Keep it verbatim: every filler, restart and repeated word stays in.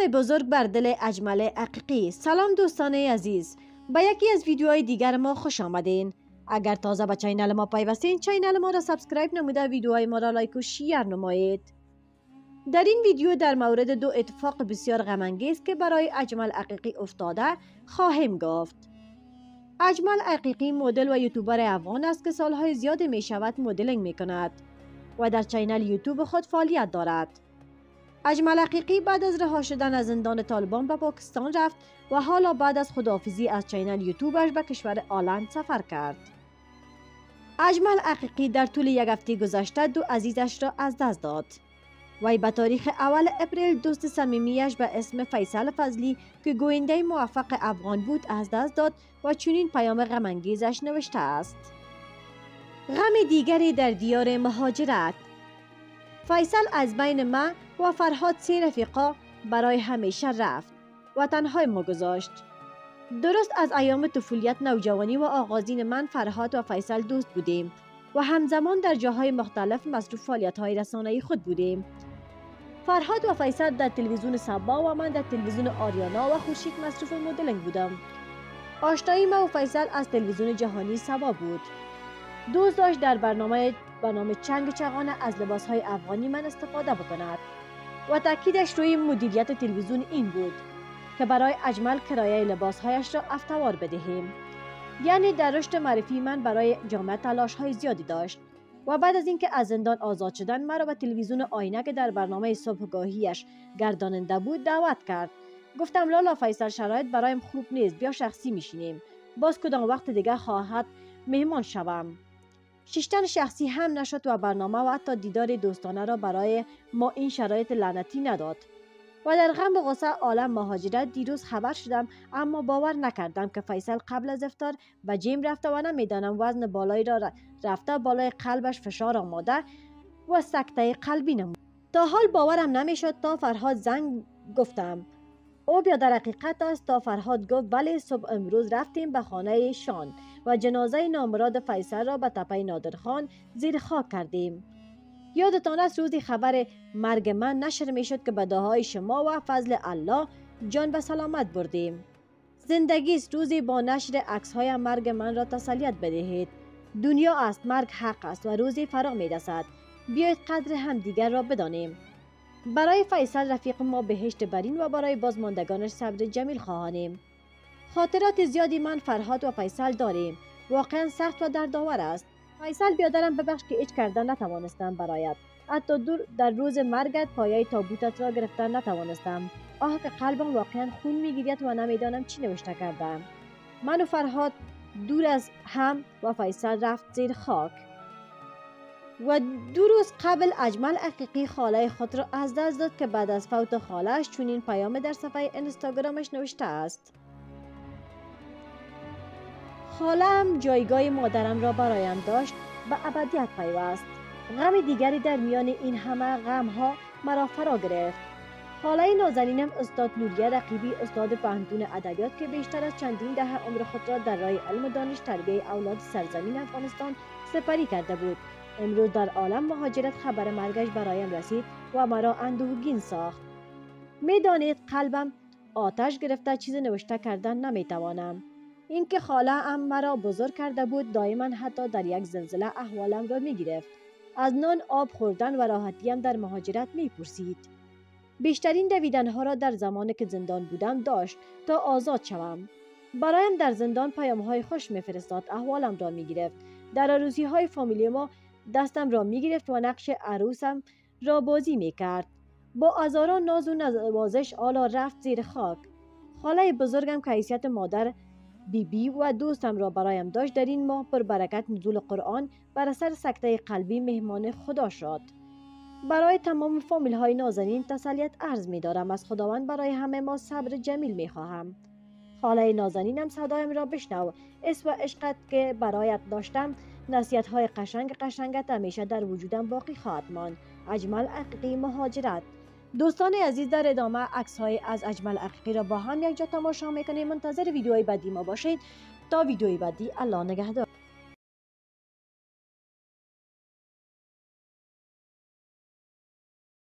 فشار بزرگ بر دل اجمل عقیقی. سلام دوستان عزیز، به یکی از ویدیوهای دیگر ما خوش آمدین. اگر تازه به چینل ما پیوستین، چینل ما را سابسکرایب نموده ویدیوهای ما را لایک و شیر نمایید. در این ویدیو در مورد دو اتفاق بسیار غم انگیز که برای اجمل عقیقی افتاده خواهیم گفت. اجمل عقیقی مدل و یوتیوبر افغان است که سالهای زیاد می شود مدلینگ می کند و در چینل یوتیوب خود فعالیت دارد. اجمل عقیقی بعد از رها شدن از زندان طالبان به پاکستان رفت و حالا بعد از خداحافظی از چینل یوتیوبش به کشور آلند سفر کرد. اجمل عقیقی در طول یک هفته گذشته دو عزیزش را از دست داد. وی به تاریخ اول اپریل دوست صمیمیش به اسم فیصل فضلی که گوینده موفق افغان بود از دست داد و چنین پیام غم انگیزش نوشته است: غم دیگری در دیار مهاجرت. فیصل از بین ما و فرهاد سه رفیقا برای همیشه رفت و تنهای ما گذاشت. درست از ایام طفولیت، نوجوانی و آغازین من فرهاد و فیصل دوست بودیم و همزمان در جاهای مختلف مصروف فعالیت‌های رسانه‌ای خود بودیم. فرهاد و فیصل در تلویزیون سبا و من در تلویزیون آریانا و خورشید مصروف مدلینگ بودم. آشنایی ما و فیصل از تلویزیون جهانی سبا بود. دوست داشت در برنامه به نام چنگ چغانه از لباسهای افغانی من استفاده بکند و تاکیدش روی مدیریت تلویزیون این بود که برای اجمل کرایه لباسهایش را افتوار بدهیم. یعنی در رشد معرفی من برای جامعه تلاش‌های زیادی داشت و بعد از اینکه از زندان آزاد شدن مرا به تلویزیون آینه که در برنامه صبحگاهیش گرداننده بود دعوت کرد. گفتم لالا فیصل شرایط برایم خوب نیست، بیا شخصی میشینیم، باز کدام وقت دیگه خواهد مهمان شوم. ششتن شخصی هم نشد و برنامه و حتی دیدار دوستانه را برای ما این شرایط لعنتی نداد و در غم و غصه عالم مهاجرت دیروز خبر شدم، اما باور نکردم که فیصل قبل از افطار به جیم رفته و نمیدانم وزن بالایی را رفته بالای قلبش فشار آماده و سکته قلبی نمود. تا حال باورم نمیشد تا فرهاد زنگ گفتم او بیا در حقیقت است. تا فرهاد گفت بله، صبح امروز رفتیم به خانه شان و جنازه نامراد فیصل را به تپه نادرخان زیر خاک کردیم. یادتان است روزی خبر مرگ من نشر می شد که به دعای شما و فضل الله جان به سلامت بردیم. زندگی است، روزی با نشر عکس های مرگ من را تسلیت بدهید. دنیا است، مرگ حق است و روزی فرا می رسد. بیایید قدر هم دیگر را بدانیم. برای فیصل رفیق ما بهشت برین و برای بازماندگانش صبر جمیل خواهانیم. خاطرات زیادی من، فرهاد و فیصل داریم. واقعا سخت و دردآور است. فیصل بیادرم ببخش که ایچ کردن نتوانستم برایت. حتی دور در روز مرگت پایه تابوتت را گرفتن نتوانستم. آه که قلبم واقعا خون میگیرد و نمیدانم چی نوشته کردم. من و فرهاد دور از هم و فیصل رفت زیر خاک. و دو روز قبل اجمل عقیقی خاله خود را از دست داد که بعد از فوت خاله‌اش چنین پیام در صفحه اینستاگرامش نوشته است: خاله‌ام جایگاه مادرم را برایم داشت، به ابدیت پیوست. غم دیگری در میان این همه غم‌ها مرا فرا گرفت. خاله نازنینم استاد نوریه رقیبی، استاد پهلوان ادبیات که بیشتر از چندین دهه عمر خود را در راه علم و دانش تربیت اولاد سرزمین افغانستان سپری کرده بود، امروز در عالم مهاجرت خبر مرگش برایم رسید و مرا اندوهگین ساخت. میدانید قلبم آتش گرفته، چیز نوشته کردن نمیتوانم. اینکه خاله ام مرا بزرگ کرده بود، دائما حتی در یک زلزله احوالم را میگرفت. از نان آب خوردن و راحتیم در مهاجرت میپرسید. بیشترین دویدنها را در زمانی که زندان بودم داشت تا آزاد شوم. برایم در زندان پیامهای خوش میفرستاد، احوالم را میگرفت. در عروسی های فامیلی ما دستم را میگرفت و نقش عروسم را بازی میکرد. با هزاران ناز و نوازش آلا رفت زیر خاک. خاله بزرگم که حیثیت مادر، بی بی و دوستم را برایم داشت، در این ماه پر برکت نزول قرآن بر اثر سکته قلبی مهمان خدا شد. برای تمام فامیل های نازنین تسلیت عرض می دارم. از خداوند برای همه ما صبر جمیل می خواهم. خاله نازنینم صدایم را بشنو. اسم و عشقت که برایت داشتم، نصیحت های قشنگ قشنگت همیشه در وجودم باقی خواهد ماند. اجمل عقیقی، مهاجرت. دوستان عزیز، در ادامه عکس های از اجمل عقیقی را با هم یک جا تماشا میکنیم. منتظر ویدیوهای بعدی ما باشید. تا ویدیوی بعدی، الله نگهدار.